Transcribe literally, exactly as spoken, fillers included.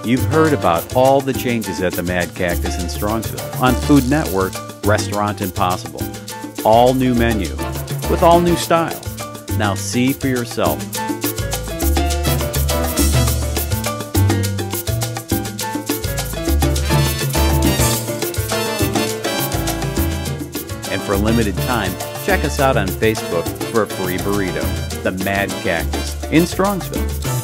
You've heard about all the changes at the Mad Cactus in Strongsville on Food Network, Restaurant Impossible. All new menu with all new style. Now see for yourself. And for a limited time, check us out on Facebook for a free burrito. The Mad Cactus in Strongsville.